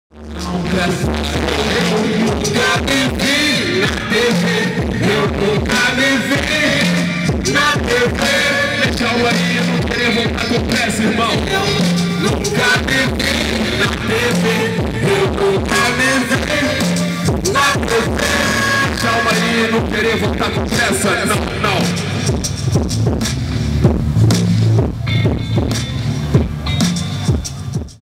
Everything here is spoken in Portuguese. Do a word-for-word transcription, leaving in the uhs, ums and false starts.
nunca me vi na T V, eu nunca me vi na T V. Deixa o aí, não querer voltar com pressa, irmão. Eu nunca me vi na T V, eu nunca me vi na T V. Deixa o aí, não querer voltar com pressa, não, não.